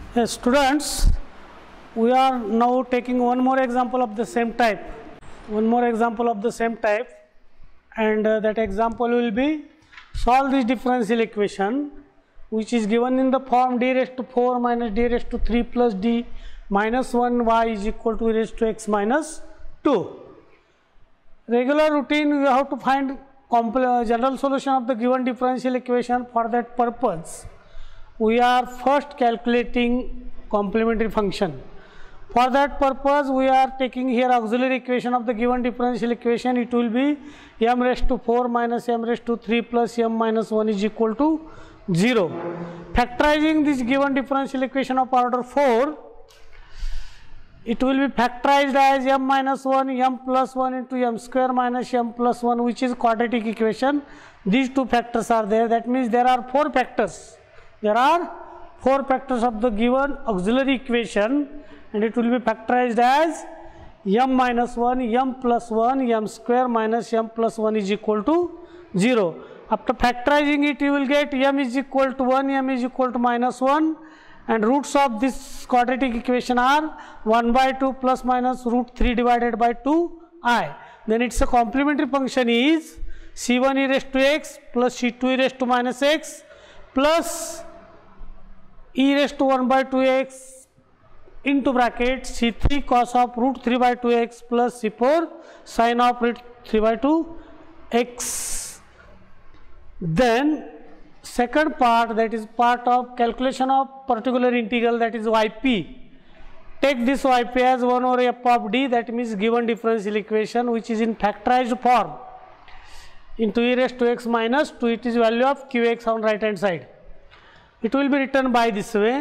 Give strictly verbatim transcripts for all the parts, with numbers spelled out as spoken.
Yes, students, we are now taking one more example of the same type. One more example of the same type, and uh, that example will be solve this differential equation, which is given in the form d raised to four minus d raised to three plus d minus one y is equal to e raised to x minus two. Regular routine, we have to find general solution of the given differential equation. For that purpose, we are first calculating complementary function. For that purpose, we are taking here auxiliary equation of the given differential equation. It will be m raised to four minus m raised to three plus m minus one is equal to zero. Factorizing this given differential equation of order four, it will be factorized as m minus one, m plus one into m square minus m plus one, which is quadratic equation. These two factors are there. That means there are four factors. There are four factors of the given auxiliary equation, and it will be factorized as m minus one, m plus one, m square minus m plus one is equal to zero. After factorizing it, you will get m is equal to one, m is equal to minus one, and roots of this quadratic equation are one by two plus minus root three divided by two I. Then its a complementary function is c one e raised to x plus c two e raised to minus x plus e raised to one by two x into bracket c three cos of root three by two x plus c four sin of root three by two x. Then second part, that is part of calculation of particular integral, that is yp. Take this yp as one over f of d, that means given differential equation, which is in factorized form into e raised to x minus two. It is value of qx on right hand side. It will be written by this way.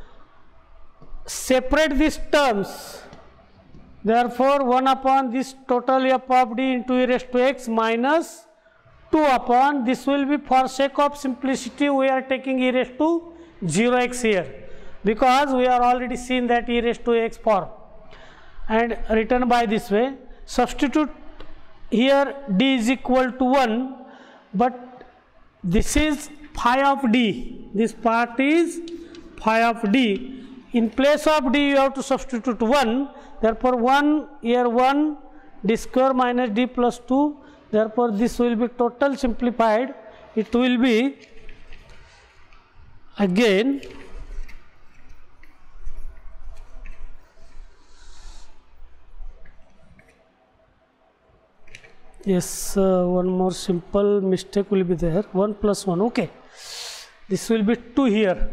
Separate these terms. Therefore, one upon this total f of d into e raised to x minus two upon, this will be, for sake of simplicity, we are taking e raised to zero x here, because we are already seen that e raised to x form, and written by this way. Substitute here d is equal to one, but this is phi of d, this part is phi of d. In place of d you have to substitute one, therefore one here one, d square minus d plus two, therefore this will be total simplified. It will be again yes uh, one more simple mistake will be there, one plus one, okay, this will be two here,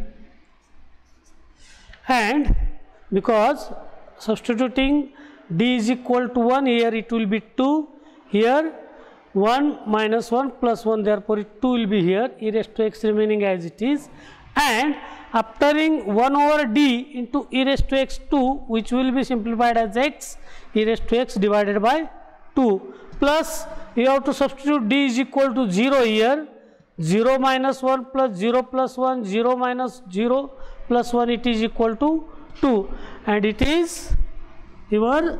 and because substituting d is equal to one, here it will be two, here one minus one plus one, therefore it two will be here, e raised to x remaining as it is, and aftering one over d into e raised to x two, which will be simplified as x e raised to x divided by two, plus you have to substitute d is equal to zero here, zero minus one plus zero plus one, zero minus zero plus one, it is equal to two, and it is your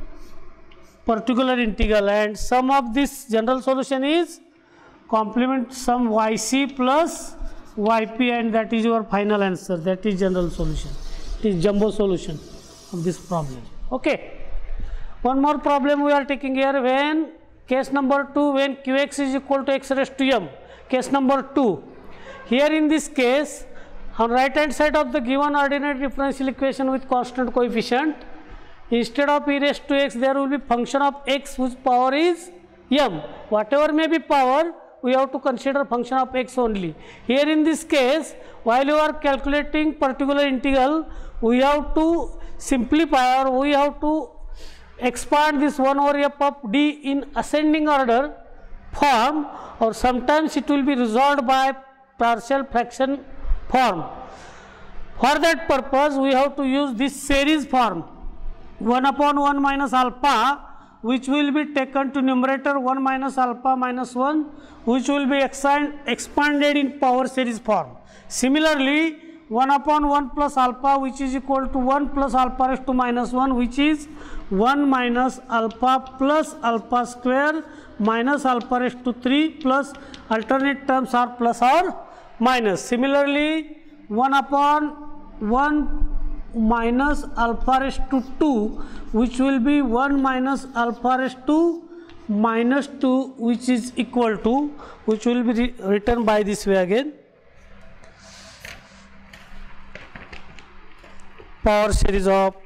particular integral, and sum of this general solution is complement sum yc plus yp, and that is your final answer. That is general solution. It is jumbo solution of this problem. Okay. One more problem we are taking here. When case number two, when qx is equal to x raised to m. Case number two. Here in this case, on right hand side of the given ordinary differential equation with constant coefficient, instead of e raised to x, there will be function of x whose power is m. Whatever may be power, we have to consider function of x only. Here in this case, while you are calculating particular integral, we have to simplify, or we have to expand this one over f of d in ascending order form, or sometimes it will be resolved by partial fraction form. For that purpose, we have to use this series form, one upon one minus alpha, which will be taken to numerator one minus alpha minus one, which will be expand, expanded in power series form. Similarly, one upon one plus alpha, which is equal to one plus alpha raised to minus one, which is one minus alpha plus alpha square minus alpha raised to three, plus alternate terms are plus or minus. Similarly, one upon one minus alpha raised to two, which will be one minus alpha raised to minus two, which is equal to, which will be written by this way again, power series of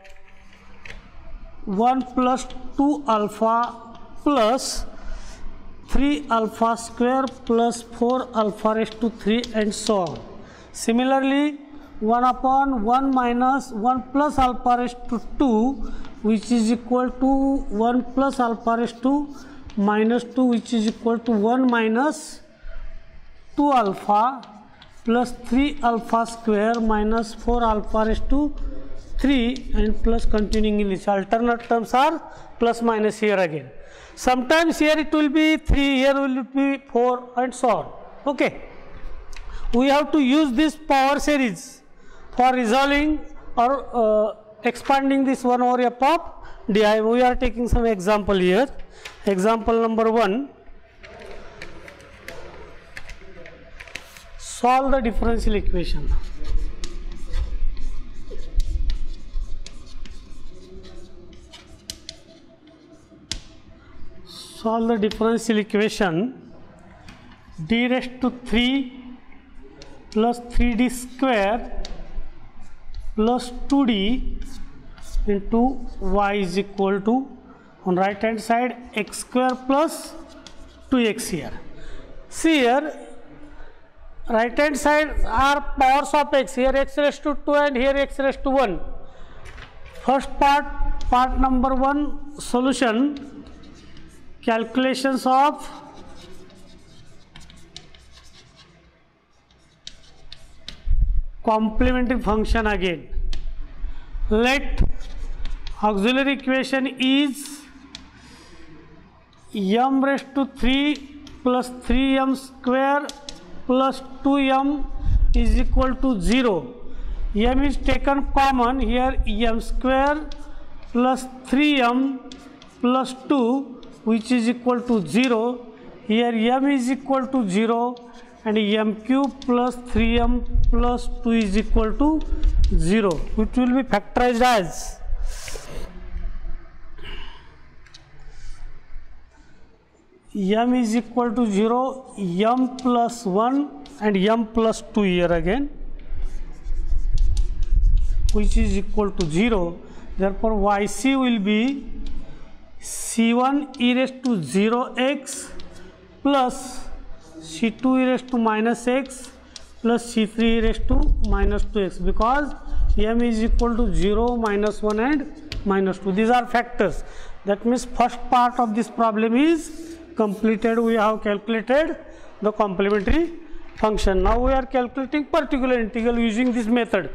one plus two alpha plus three alpha square plus four alpha raised to three, and so on. Similarly, one upon one minus one plus alpha raised to two, which is equal to one plus alpha raised to minus two, which is equal to one minus two alpha plus three alpha square minus four alpha raised to three, and plus continuing in this. Alternate terms are plus minus here again. Sometimes here it will be three, here will be four, and so on. Okay. We have to use this power series for resolving or uh, expanding this one over f of di. We are taking some example here. Example number one. Solve the differential equation. Solve the differential equation. D raised to three plus three d square plus two d into y is equal to, on right hand side, x square plus two x here. See here, right hand side are powers of x, here x raised to two and here x raised to one. First part, part number one, solution, calculations of complementary function again. Let auxiliary equation is m raised to three plus three m square plus two m is equal to zero. M is taken common, here m square plus three m plus two, which is equal to zero. Here m is equal to zero, and m cube plus three m plus two is equal to zero, which will be factorized as m is equal to zero, m plus one and m plus two here again, which is equal to zero. Therefore, yc will be c one e raised to zero x plus c two e raised to minus x plus c three e raised to minus two x, because m is equal to zero, minus one and minus two. These are factors. That means first part of this problem is completed. We have calculated the complementary function. Now we are calculating particular integral using this method.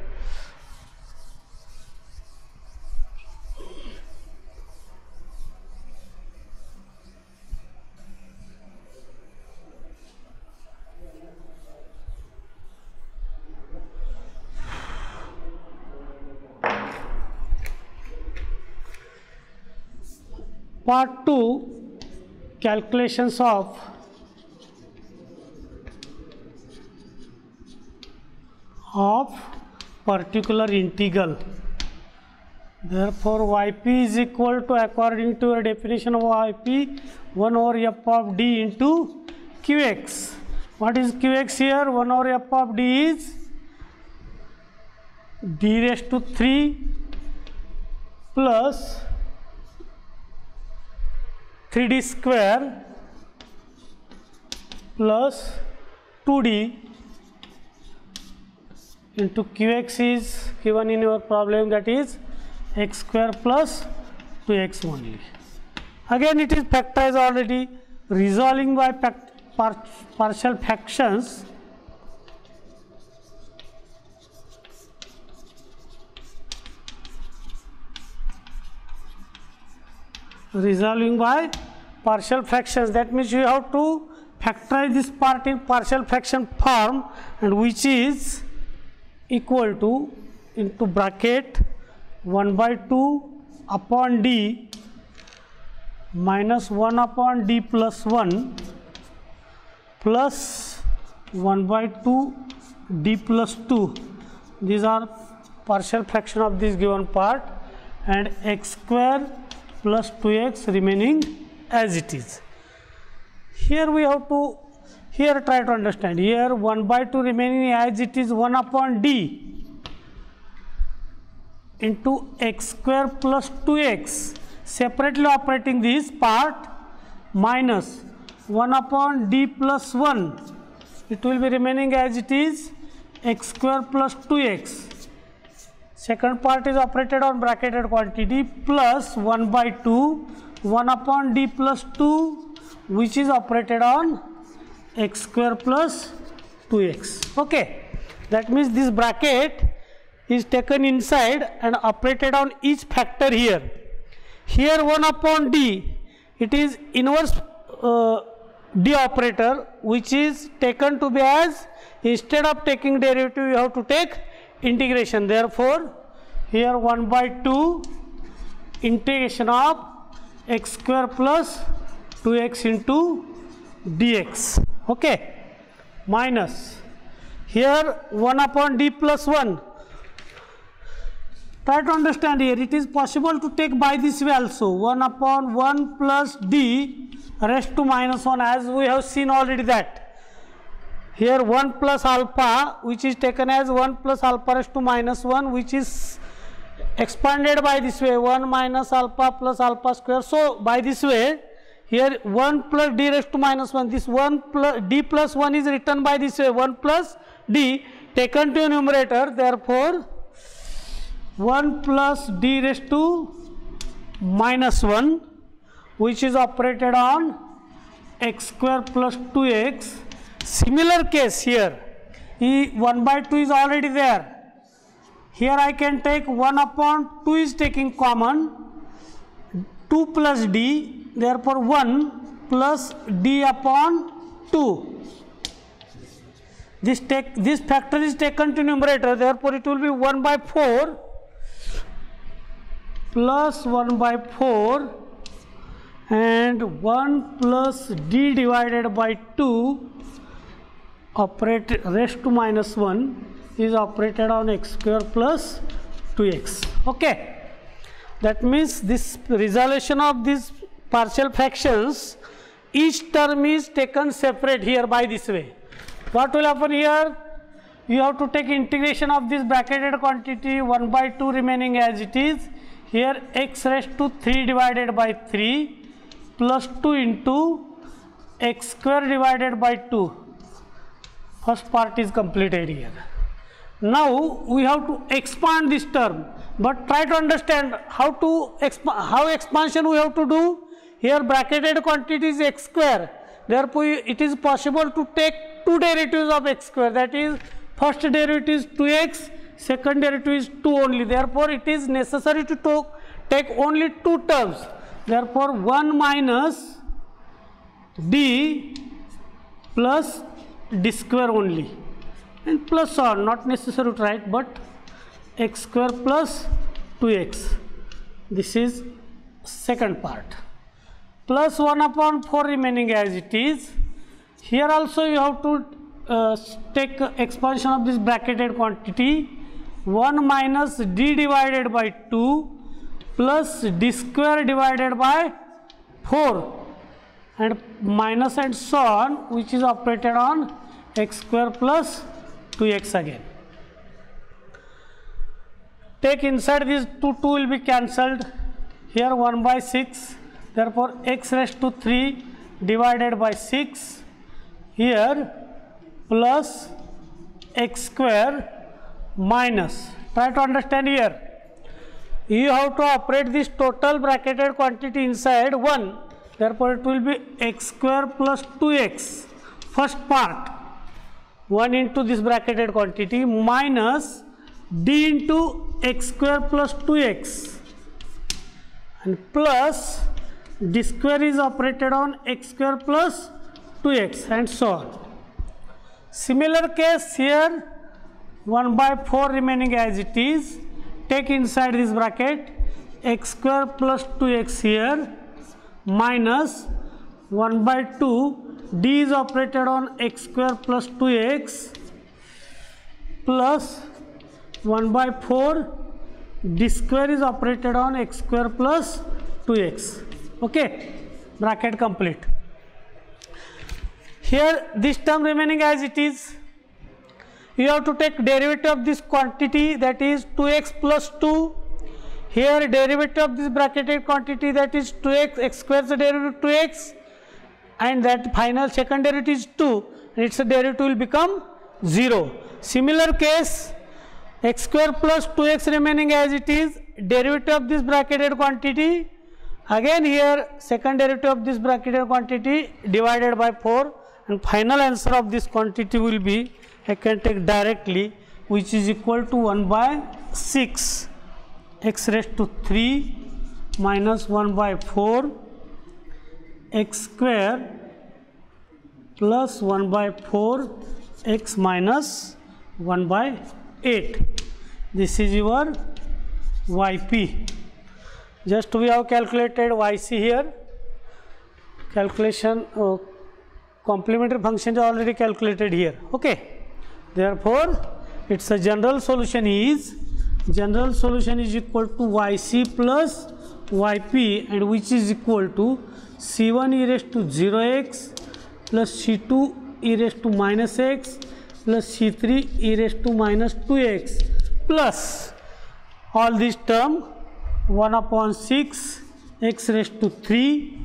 Part two, calculations of of particular integral. Therefore, yp is equal to, according to your definition of yp, one over f of d into qx. What is qx here? one over f of d is d raised to three plus three d square plus two d into qx is given in your problem, that is x square plus two x only. Again it is factorized already. Resolving by par partial fractions, resolving by partial fractions, that means you have to factorize this part in partial fraction form, and which is equal to, into bracket, one by two upon d minus one upon d plus one plus one by two d plus two. These are partial fraction of this given part, and x square plus two x remaining as it is. Here we have to, here try to understand, here one by two remaining as it is, one upon d into x square plus two x, separately operating this part, minus one upon d plus one, it will be remaining as it is, x square plus two x. Second part is operated on bracketed quantity, plus one by two, one upon d plus two, which is operated on x square plus two x. Okay, that means this bracket is taken inside and operated on each factor here. Here one upon d, it is inverse uh, d operator, which is taken to be as, instead of taking derivative you have to take integration. Therefore, here one by two integration of x square plus two x into dx. Okay, minus here one upon d plus one. Try to understand here, it is possible to take by this way also, one upon one plus d raised to minus one, as we have seen already that. Here one plus alpha, which is taken as one plus alpha raised to minus one, which is expanded by this way, one minus alpha plus alpha square. So by this way, here one plus d raised to minus one, this one plus d plus one is written by this way, one plus d taken to numerator. Therefore, one plus d raised to minus one, which is operated on x square plus two x. Similar case here, E one by two is already there. Here I can take one upon two is taking common, two plus d, therefore one plus d upon two. This take this factor is taken to numerator, therefore it will be one by four plus one by four, and one plus d divided by two operate raised to minus one is operated on x square plus two x. Okay, that means this resolution of these partial fractions, each term is taken separate here by this way. What will happen here? You have to take integration of this bracketed quantity, one by two remaining as it is. Here x raised to three divided by three plus two into x square divided by two. First part is completed here. Now we have to expand this term, but try to understand how to exp how expansion we have to do. Here bracketed quantity is x square, therefore it is possible to take two derivatives of x square, that is first derivative is two x, second derivative is two only. Therefore it is necessary to talk, take only two terms. Therefore one minus d plus d square only, and plus or not necessary to write, but x square plus two x. This is second part, plus one upon four remaining as it is. Here also you have to uh, take expansion of this bracketed quantity, one minus d divided by two plus d square divided by four, and minus and so on, which is operated on x square plus two x again. Take inside these two, two will be cancelled. Here one by six, therefore x raised to three divided by six, here plus x square minus, try to understand here, you have to operate this total bracketed quantity inside one, therefore it will be x square plus two x, first part, one into this bracketed quantity minus d into x square plus two x, and plus d square is operated on x square plus two x, and so on. Similar case here, one by four remaining as it is, take inside this bracket x square plus two x here minus one by two, d is operated on x square plus two x plus one by four, d square is operated on x square plus two x. Okay, bracket complete. Here this term remaining as it is. You have to take derivative of this quantity, that is two x plus two. Here derivative of this bracketed quantity, that is two x, x square is the derivative two x, and that final second derivative is two, and its derivative will become zero. Similar case, x square plus two x remaining as it is, derivative of this bracketed quantity, again here second derivative of this bracketed quantity divided by four, and final answer of this quantity will be, I can take directly, which is equal to one by six x raised to three minus one by four x square plus one by four x minus one by eight. This is your Y P. Just we have calculated Y C here. Calculation uh, complementary functions are already calculated here. Okay. Therefore, its a general solution is general solution is equal to Y C plus Y P, and which is equal to C one e raised to zero x plus C two e raised to minus x plus C three e raised to minus two x plus all this term one upon six x raised to three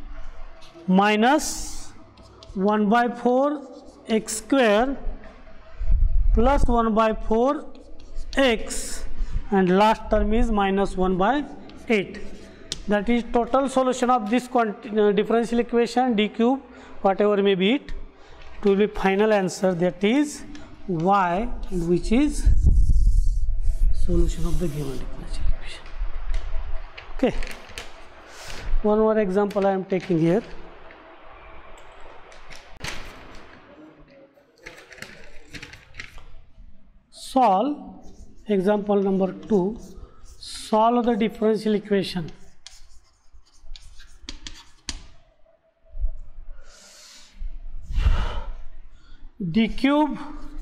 minus one by four x square plus one by four x, and last term is minus one by eight. That is total solution of this uh, differential equation d cube, whatever may be it. It will be final answer, that is y, which is solution of the given differential equation. Okay. One more example I am taking here. Solve example number two. Solve the differential equation. D cube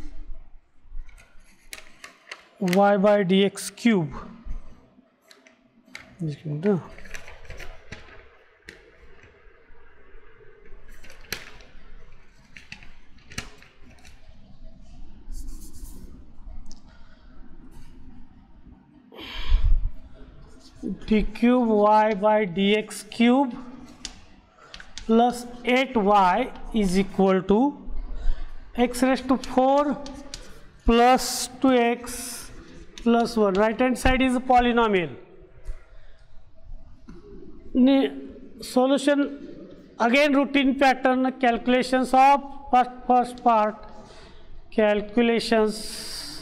y by dx cube. D cube y by dx cube plus eight y is equal to x raised to four plus two x plus one. Right hand side is a polynomial. Solution again routine pattern, calculations of first first part, calculations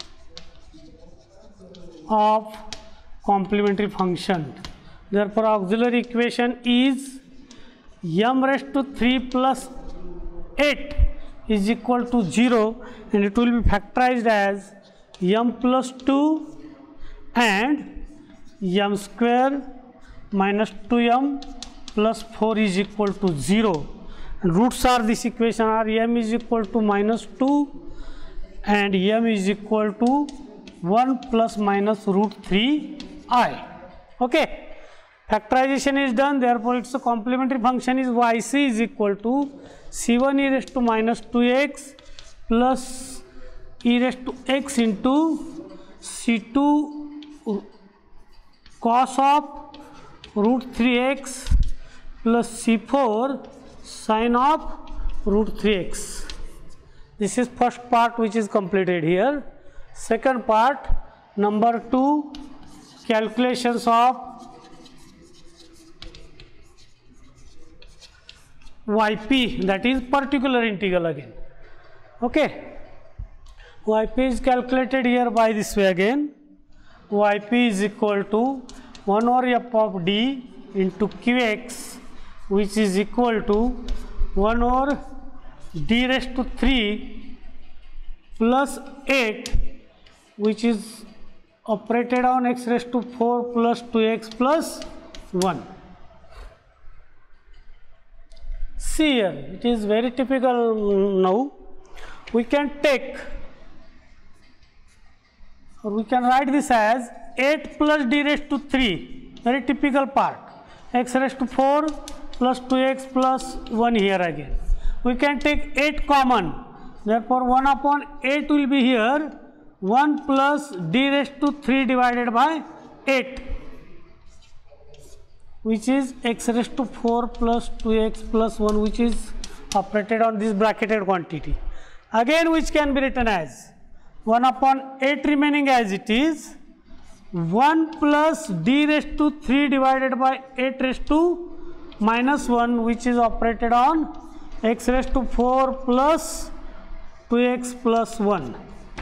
of complementary function. Therefore auxiliary equation is m raised to three plus eight is equal to zero, and it will be factorized as m plus two and m square minus two m plus four is equal to zero, and roots are this equation are m is equal to minus two and m is equal to one plus minus root three I. Okay. Factorization is done, therefore its a complementary function is y c is equal to c one e raised to minus two x plus e raised to x into c two cos of root three x plus c four sin of root three x. This is first part which is completed here. Second part, number two, calculations of Y P, that is particular integral again. Okay. Y P is calculated here by this way again. Y P is equal to one over f of d into qx, which is equal to one over d raised to three plus eight, which is operated on x raised to four plus two x plus one. See here, it is very typical now. We can take or we can write this as eight plus d raised to three, very typical part, x raised to four plus two x plus one here again. We can take eight common, therefore one upon eight will be here, one plus d raised to three divided by eight, which is x raised to four plus two x plus one, which is operated on this bracketed quantity. Again, which can be written as one upon eight remaining as it is, one plus d raised to three divided by eight raised to minus one, which is operated on x raised to four plus two x plus one.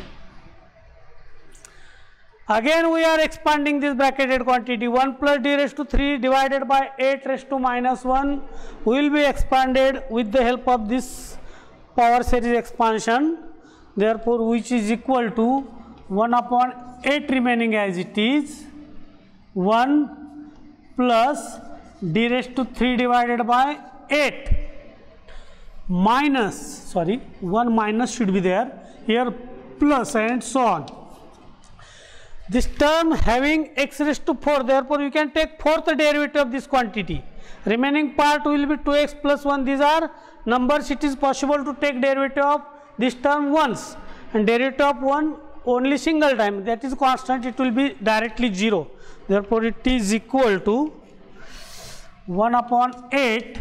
Again we are expanding this bracketed quantity, one plus d raised to three divided by eight raised to minus one will be expanded with the help of this power series expansion, therefore which is equal to one upon eight remaining as it is, one plus d raised to three divided by eight minus, sorry, one minus should be there, here plus and so on. This term having x raised to four, therefore you can take fourth derivative of this quantity. Remaining part will be two x plus one. These are numbers, it is possible to take derivative of this term once, and derivative of one only single time, that is constant, it will be directly zero. Therefore it is equal to one upon eight,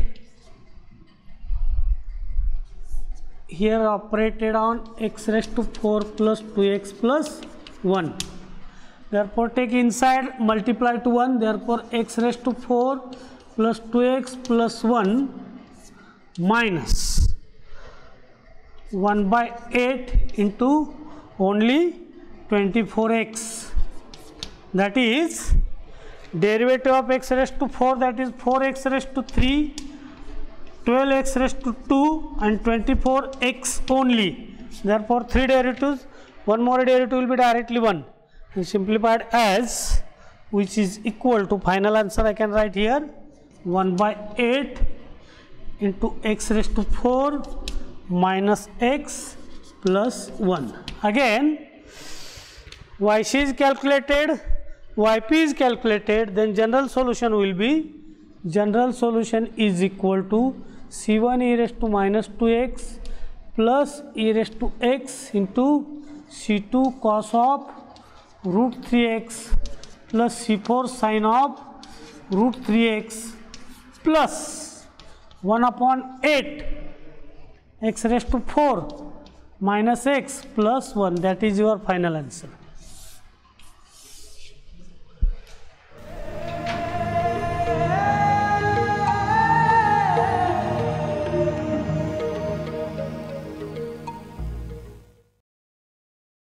here operated on x raised to four plus two x plus one. Therefore take inside, multiply to one, therefore x raised to four plus two x plus one minus one by eight into only twenty-four x, that is derivative of x raised to four, that is four x raised to three, twelve x raised to two and twenty-four x only. Therefore three derivatives, one more derivative will be directly one, and simplified as, which is equal to, final answer I can write here, one by eight into x raised to four minus x plus one. Again y c is calculated, y p is calculated, then general solution will be, general solution is equal to c one e raised to minus two x plus e raised to x into c two cos of root three x plus c four sin of root three x plus one upon eight x raised to four minus x plus one, that is your final answer.